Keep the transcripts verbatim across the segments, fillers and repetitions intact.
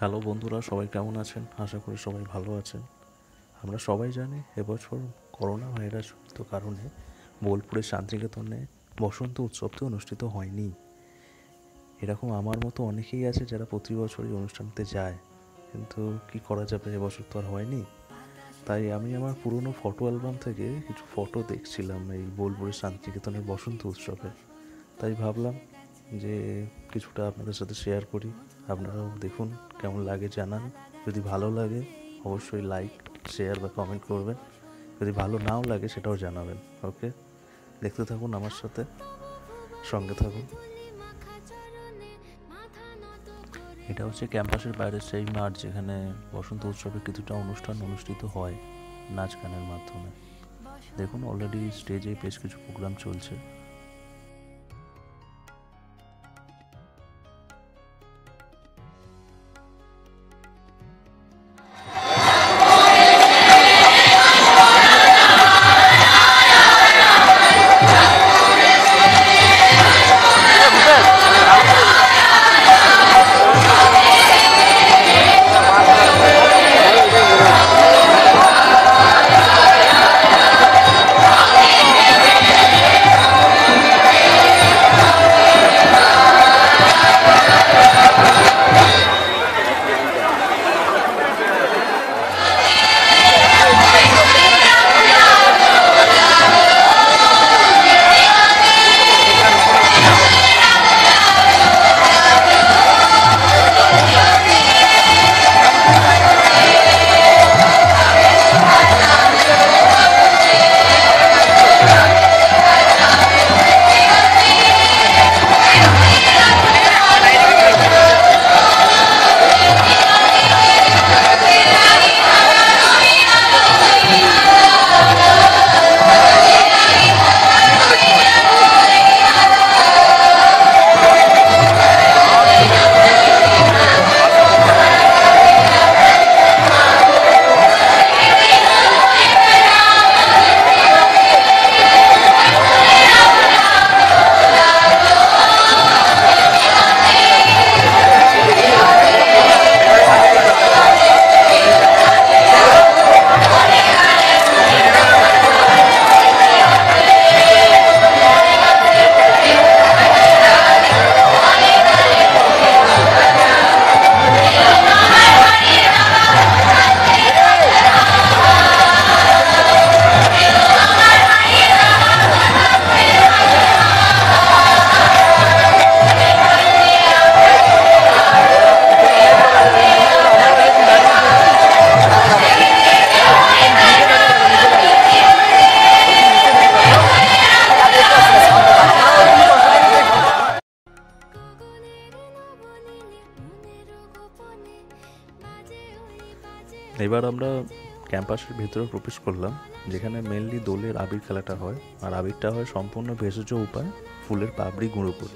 Hello বন্ধুরা, সবাই কেমন আছেন? আশা করি সবাই ভালো আছেন। আমরা সবাই জানি এবছর করোনা ভাইরাসজনিত কারণে বোলপুরের শান্তিনিকেতনে বসন্ত উৎসবটি অনুষ্ঠিত হয়নি। এরকম আমার মতো অনেকেই আছে যারা প্রতি বছর এই অনুষ্ঠানতে যায়, কিন্তু কি করা যাবে, এবছর তো আর হয়নি। তাই আমি আমার পুরনো ফটো অ্যালবাম থেকে কিছু ফটো দেখছিলাম এই বোলপুরের শান্তিনিকেতনের বসন্ত উৎসবে। তাই ভাবলাম যে কিছুটা আপনাদের সাথে শেয়ার করি। আপনারাও দেখুন, কেমন লাগে জানান। যদি ভালো লাগে অবশ্যই লাইক, শেয়ার বা কমেন্ট করবেন। যদি ভালো নাও লাগে সেটাও জানাবেন। ওকে, দেখতে থাকুন, আমার সাথে সঙ্গে থাকুন। এটা হচ্ছে ক্যাম্পাসের বাইরের সেই মাঠ যেখানে বসন্ত উৎসবে কিছুটা অনুষ্ঠান অনুষ্ঠিত হয় নাচ গানের মাধ্যমে। দেখুন, অলরেডি স্টেজে বেশ কিছু প্রোগ্রাম চলছে। এবার আমরা ক্যাম্পাসের ভেতরে প্রবেশ করলাম, যেখানে মেনলি দোলের আবির খেলাটা হয়। আর আবিরটা হয় সম্পূর্ণ ভেষজ উপায় ফুলের পাপড়ি গুঁড়ো করে।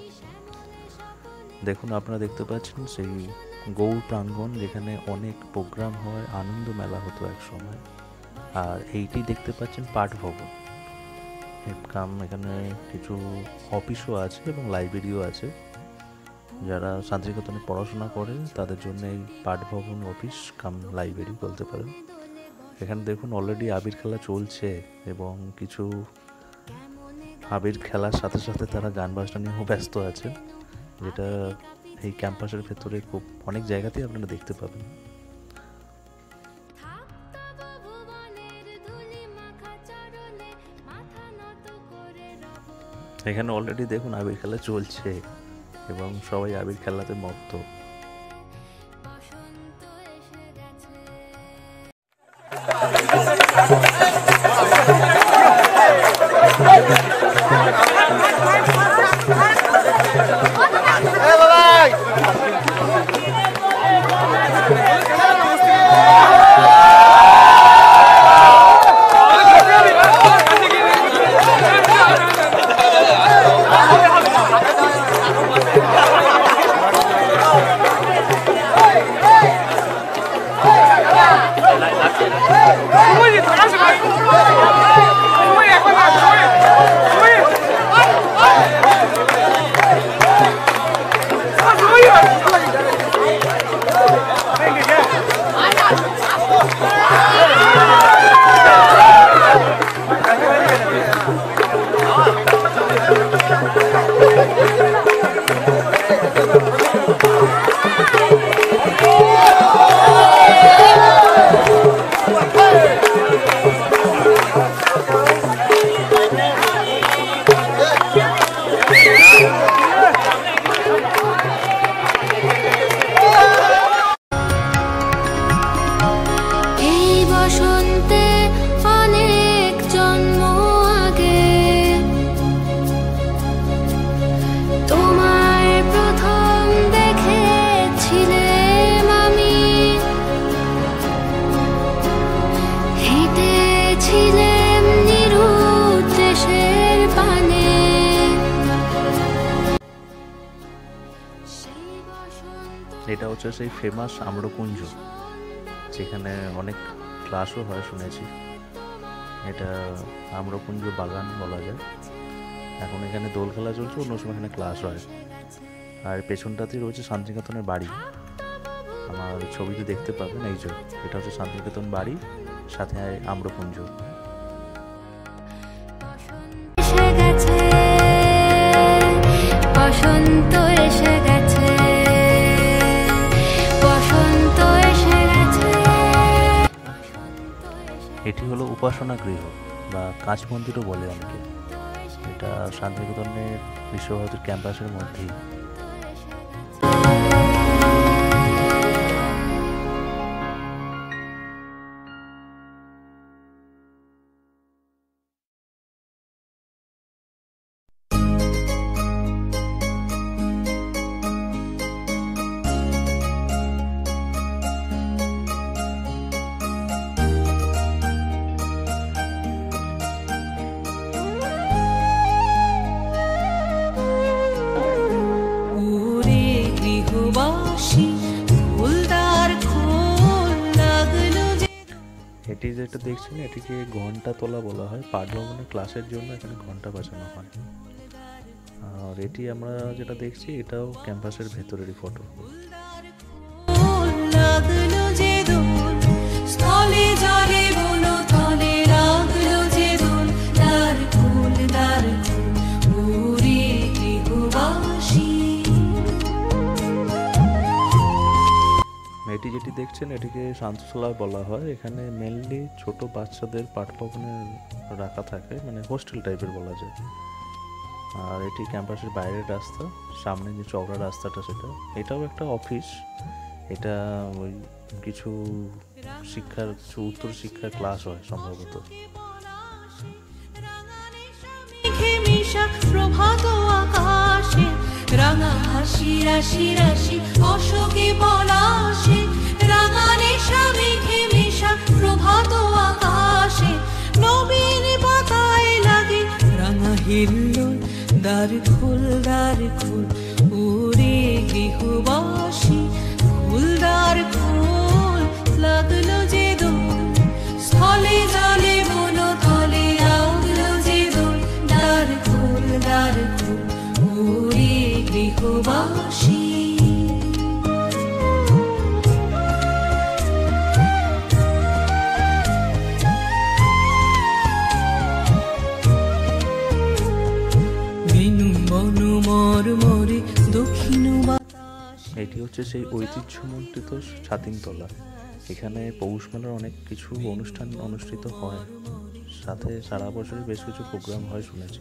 দেখুন, আপনারা দেখতে পাচ্ছেন সেই গৌর প্রাঙ্গণ, যেখানে অনেক প্রোগ্রাম হয়, আনন্দ মেলা হতো এক সময়। আর এইটি দেখতে পাচ্ছেন পাঠ ভবন কাম, এখানে কিছু অফিসও আছে এবং লাইব্রেরিও আছে। যারা শান্তিনিকেতনে পড়াশোনা করে তাদের জন্য এই পাঠ ভবন অফিস কাম লাইব্রেরি বলতে পারেন। এখানে দেখুন অলরেডি আবির খেলা চলছে এবং কিছু আবির খেলার সাথে সাথে তারা গান বাজনা নিয়েও ব্যস্ত আছে, যেটা এই ক্যাম্পাসের ভেতরে খুব অনেক জায়গাতেই আপনারা দেখতে পাবেন। এখানে অলরেডি দেখুন আবির খেলা চলছে এবং সবাই আবির খেলাতে মত্ত। এটা হচ্ছে সেই ফেমাস আম্রকুঞ্জ, যেখানে অনেক ক্লাসও হয় শুনেছি। এটা আম্রকুঞ্জ বাগান বলা যায়। এখন এখানে দোল খেলা চলছে, অন্য সময় এখানে ক্লাস হয়। আর পেছনটাতেই রয়েছে শান্তিনিকেতনের বাড়ি, আমার ছবিতে দেখতে পাবেন। এই যে এটা হচ্ছে শান্তিনিকেতন বাড়ি, সাথে আম্রকুঞ্জ। বসন্ত এসে গেছে, বসন্ত এসে গেছে। এটি হলো উপাসনা গৃহ বা কাঁচ মন্দিরও বলে অনেকে। এটা শান্তিনিকেতনের বিশ্বভারতীর ক্যাম্পাসের মধ্যেই। এটি যেটা দেখছেন এটিকে ঘন্টা তোলা বলা হয়। পাঠ ভবনের ক্লাসের জন্য এখানে ঘন্টা বাজানো হয়। আর এটি আমরা যেটা দেখছি এটাও ক্যাম্পাসের ভেতরেরই ফটো। এটি যেটি দেখছেন এটিকে শান্তশালা বলা হয়। এখানে মেনলি ছোট বাচ্চাদের পাঠভবনে রাখা থাকে, মানে হোস্টেল টাইপের বলা যায়। আর এটি ক্যাম্পাসের বাইরের রাস্তা, সামনে যে চওড়া রাস্তাটা সেটা। এটাও একটা অফিস। এটা ওই কিছু শিক্ষার কিছু উত্তর শিক্ষার ক্লাস হয় সম্ভবত। প্রভাত আকাশে রাঙা হাসি রাশি রাশি অশোকে পলাশে, রাঙা নেশা মেঘে মেশা প্রভাত আকাশে, নবীন পাতায় লাগে রাঙা হিল্লোল, দ্বার খোল দ্বার খোল ওরে গৃহবাসী, খোল দ্বার খোল লাগলো যে দোল, স্থলে জলে বন তলে লাগলো যে দোল, দ্বার খোল দ্বার খোল ওরে গৃহবাসী। এটি হচ্ছে সেই ঐতিহ্যমণ্ডিত ছাতিমতলা। এখানে পৌষ মেলার অনেক কিছু অনুষ্ঠান অনুষ্ঠিত হয়, সাথে সারা বছরই বেশ কিছু প্রোগ্রাম হয় শুনেছি।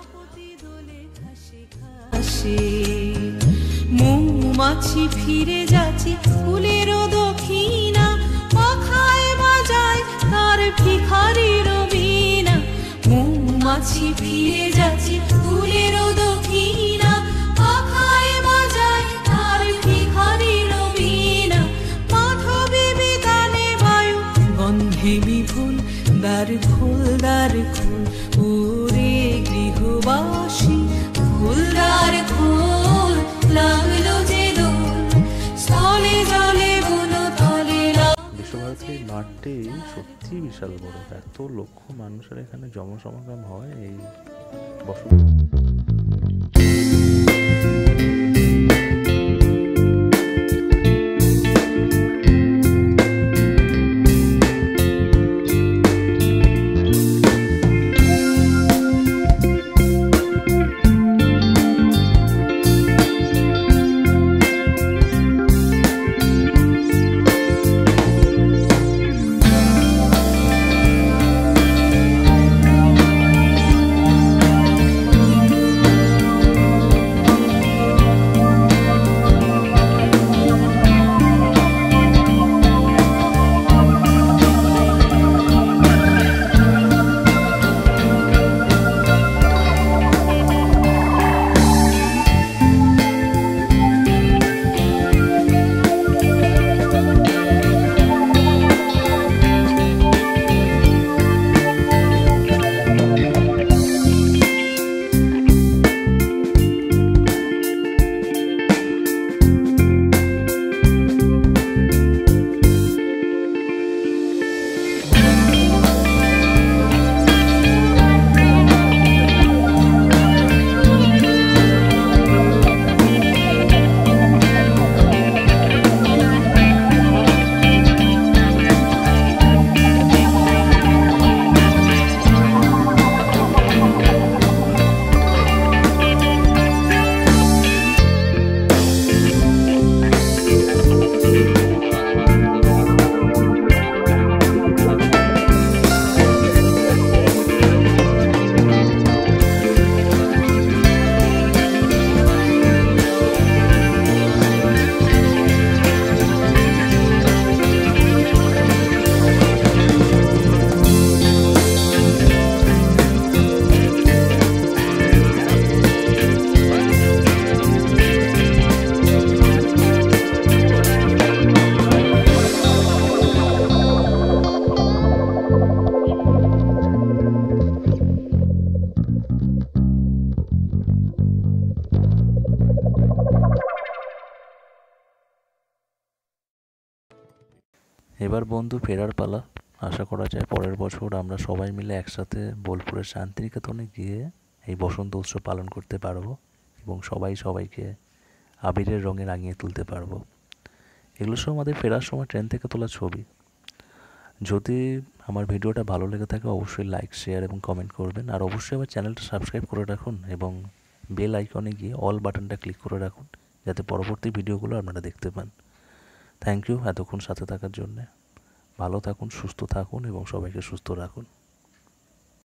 মৌমাছি ফিরে যাচ্ছে ফুলের দক্ষিণা, পাখায় বাজায় তার ভিখারির বীণা। মৌমাছি ফিরে যাচ্ছে ফুলের দক্ষিণা, পাখায় বাজায় তার ভিখারির বীণা। মাধবী বিতানে বায়ু গন্ধে বিপুল, দ্বার খোল দ্বার খোল ওরে গৃহবাসী, খোল দ্বার খোল লাগলো যে দোল, স্থলে জলে বন তলে। বিশ্বভারতীর মাঠটি সত্যি বিশাল বড়। এত লক্ষ মানুষের এখানে জনসমাগম হয় এই বছর। এবার বন্ধু ফেরার পালা। আশা করা যায় পরের বছর আমরা সবাই মিলে একসাথে বোলপুরের শান্তিনিকেতনে গিয়ে এই বসন্ত উৎসব পালন করতে পারবো এবং সবাই সবাইকে আবিরের রঙে রাঙিয়ে তুলতে পারবো। এগুলো সব আমাদের ফেরার সময় ট্রেন থেকে তোলা ছবি। যদি আমার ভিডিওটা ভালো লেগে থাকে অবশ্যই লাইক, শেয়ার এবং কমেন্ট করবেন। আর অবশ্যই আমার চ্যানেলটা সাবস্ক্রাইব করে রাখুন এবং বেল আইকনে গিয়ে অল বাটনটা ক্লিক করে রাখুন, যাতে পরবর্তী ভিডিওগুলো আপনারা দেখতে পান। থ্যাংক ইউ এতক্ষণ সাথে থাকার জন্যে। ভালো থাকুন, সুস্থ থাকুন এবং সবাইকে সুস্থ রাখুন।